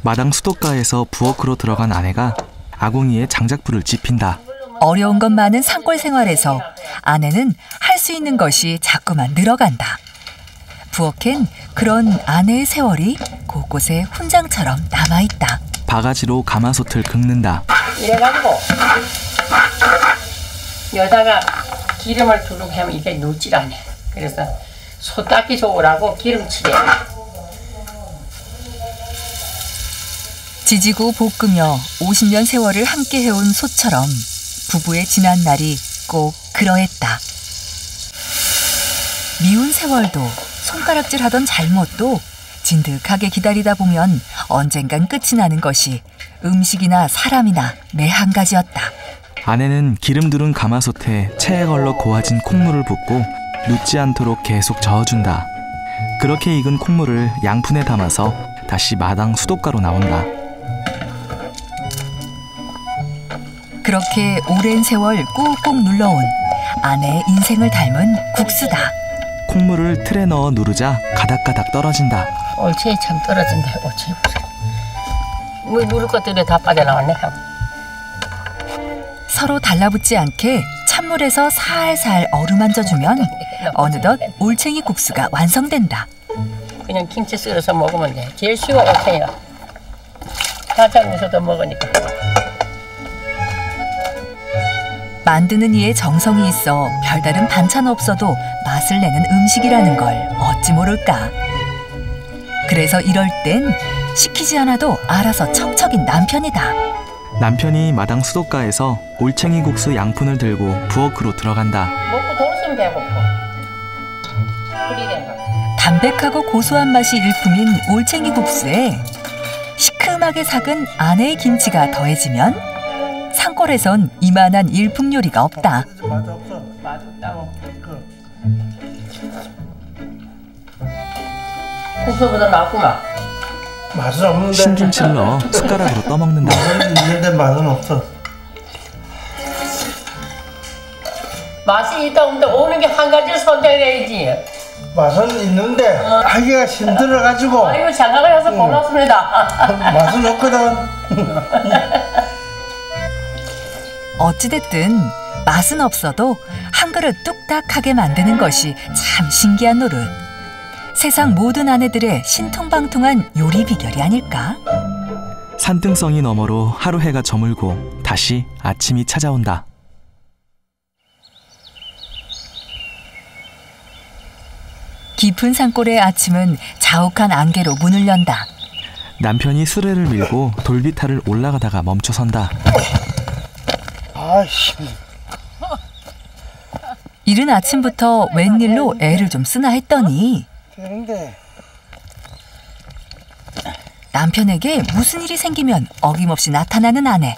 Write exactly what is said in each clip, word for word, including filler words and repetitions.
마당 수도가에서 부엌으로 들어간 아내가 아궁이에 장작불을 지핀다. 어려운 것 많은 산골 생활에서 아내는 할 수 있는 것이 자꾸만 늘어간다. 부엌엔 그런 아내의 세월이 곳곳에 훈장처럼 남아있다. 바가지로 가마솥을 긁는다. 이래가지고 여자가 기름을 두르고 하면 이게 녹질 않네. 그래서 소 닦기 좋으라고 기름칠해. 지지고 볶으며 오십 년 세월을 함께 해온 소처럼 부부의 지난 날이 꼭 그러했다. 미운 세월도 손가락질하던 잘못도 진득하게 기다리다 보면 언젠간 끝이 나는 것이 음식이나 사람이나 매 한 가지였다. 아내는 기름 두른 가마솥에 체에 걸러 고아진 콩물을 붓고 눕지 않도록 계속 저어준다. 그렇게 익은 콩물을 양푼에 담아서 다시 마당 수도가로 나온다. 그렇게 오랜 세월 꾹꾹 눌러온 아내의 인생을 닮은 국수다. 콩물을 틀에 넣어 누르자 가닥가닥 떨어진다. 옳지, 참 떨어진다. 옳지. 뭐 누를 것들이 다 빠져나왔네. 서로 달라붙지 않게 찬물에서 살살 어루만져주면 어느덧 올챙이 국수가 완성된다. 그냥 김치 썰어서 먹으면 돼. 제일 쉬워, 올챙이가. 반찬 무서도 먹으니까. 만드는 이에 정성이 있어 별다른 반찬 없어도 맛을 내는 음식이라는 걸 어찌 모를까. 그래서 이럴 땐 시키지 않아도 알아서 척척인 남편이다. 남편이 마당 수도가에서 올챙이 국수 양푼을 들고 부엌으로 들어간다. 먹고 돌으면 배고파. 담백하고 고소한 맛이 일품인 올챙이 국수에 시큼하게 삭은 아내의 김치가 더해지면 산골에선 이만한 일품 요리가 없다. 맛없다고. 국수보다 낫구만. 맛은 없는데. 신김치를 넣어 숟가락으로 떠먹는다. 맛은 있는데 맛은 없어. 맛이 있다 없는데 오는 게 한 가지를 선택해야지. 맛은 있는데 어. 하기가 힘들어가지고. 아이고 장가가 해서 고맙습니다. 응. 맛은 없거든. 어찌됐든 맛은 없어도 한 그릇 뚝딱하게 만드는 것이 참 신기한 노릇. 세상 모든 아내들의 신통방통한 요리 비결이 아닐까? 산등성이 너머로 하루 해가 저물고 다시 아침이 찾아온다. 깊은 산골의 아침은 자욱한 안개로 문을 연다. 남편이 수레를 밀고 돌비탈을 올라가다가 멈춰선다. 아이씨. 이른 아침부터 웬일로 애를 좀 쓰나 했더니 되는데. 남편에게 무슨 일이 생기면 어김없이 나타나는 아내.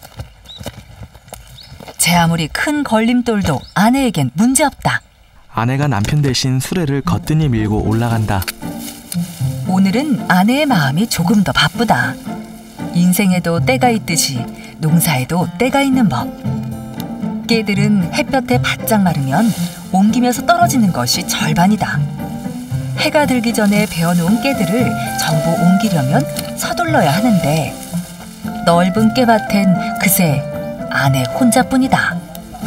제 아무리 큰 걸림돌도 아내에겐 문제없다. 아내가 남편 대신 수레를 거뜬히 밀고 올라간다. 오늘은 아내의 마음이 조금 더 바쁘다. 인생에도 때가 있듯이 농사에도 때가 있는 법. 깨들은 햇볕에 바짝 마르면 옮기면서 떨어지는 것이 절반이다. 해가 들기 전에 베어놓은 깨들을 전부 옮기려면 서둘러야 하는데 넓은 깨밭엔 그새 아내 혼자뿐이다.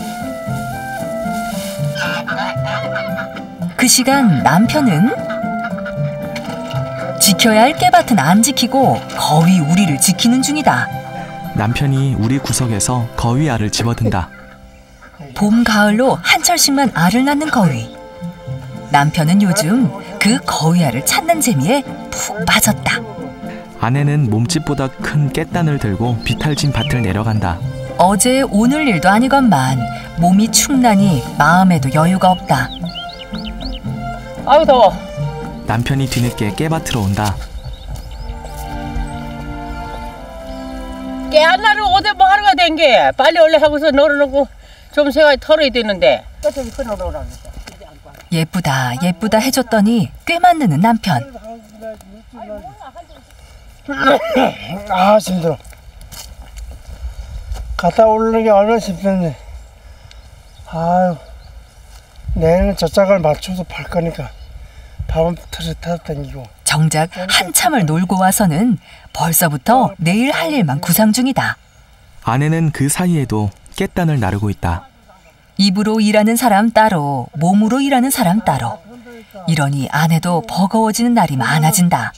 그 시간 남편은 지켜야 할 깨밭은 안 지키고 거위 우리를 지키는 중이다. 남편이 우리 구석에서 거위 알을 집어든다. 봄, 가을로 한 철씩만 알을 낳는 거위. 남편은 요즘 그 거위알을 찾는 재미에 푹 빠졌다. 아내는 몸집보다 큰 깻단을 들고 비탈진 밭을 내려간다. 어제 오늘 일도 아니건만 몸이 축나니 마음에도 여유가 없다. 아유 더워. 남편이 뒤늦게 깨밭으로 온다. 깨 하나를 어디 뭐 하루가 된 게 빨리 원래 하고서 널어놓고 좀 세가 털어야 되는데. 예쁘다 예쁘다 해줬더니 꽤 맞는 남편. 아 힘들어. 갔다 오르는 게 얼마나 힘든데. 아유 내일은 저짝을 맞춰서 팔 거니까 밥은 털에 타서 당기고. 정작 한참을 놀고 와서는 벌써부터 내일 할 일만 구상 중이다. 아내는 그 사이에도 깻단을 나르고 있다. 입으로 일하는 사람 따로, 몸으로 일하는 사람 따로. 이러니 아내도 버거워지는 날이 많아진다.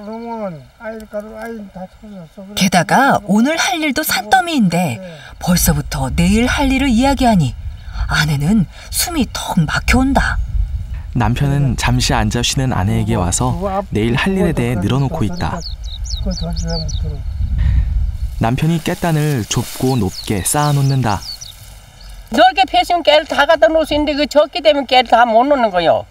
게다가 오늘 할 일도 산더미인데 벌써부터 내일 할 일을 이야기하니 아내는 숨이 턱 막혀온다. 남편은 잠시 앉아 쉬는 아내에게 와서 내일 할 일에 대해 늘어놓고 있다. 남편이 깻단을 좁고 높게 쌓아놓는다. 넓게 펴시면 깨를 다 갖다 놓을 수 있는데 그 적게 되면 깨를 다 못 놓는 거요.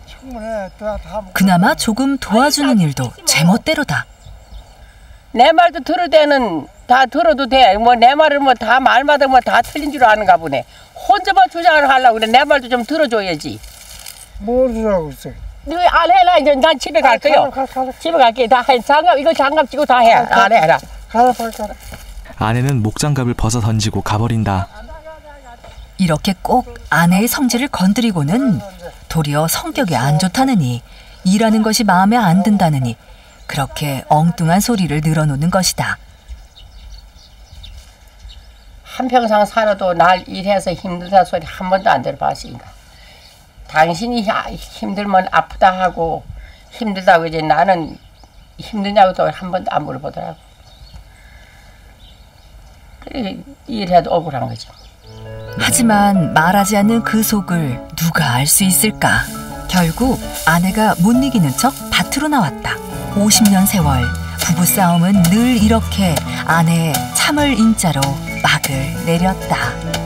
그나마 조금 도와주는 일도 제멋대로다. 내 말도 들을 때는 다 들어도 돼. 뭐 내 말을 뭐 다 말마다 뭐 다 틀린 줄 아는가 보네. 혼자만 주장을 하려고 그래. 내 말도 좀 들어줘야지. 뭘 주라고 있어? 너 안 해라. 이제 난 집에 갈 거요. 집에 갈게. 다 해. 장갑 이거 장갑 끼고 다 해. 안 해라. 가라 빨리 가라. 아내는 목장갑을 벗어 던지고 가버린다. 이렇게 꼭 아내의 성질을 건드리고는 도리어 성격이 안 좋다느니 일하는 것이 마음에 안 든다느니 그렇게 엉뚱한 소리를 늘어놓는 것이다. 한평생 살아도 날 일해서 힘들다 소리 한 번도 안 들어봤으니까. 당신이 힘들면 아프다 하고 힘들다고 이제 나는 힘드냐고도 한 번도 안 물어보더라고. 그래 일해도 억울한 거죠. 하지만 말하지 않는 그 속을 누가 알 수 있을까? 결국 아내가 못 이기는 척 밭으로 나왔다. 오십 년 세월 부부싸움은 늘 이렇게 아내의 참을 인자로 막을 내렸다.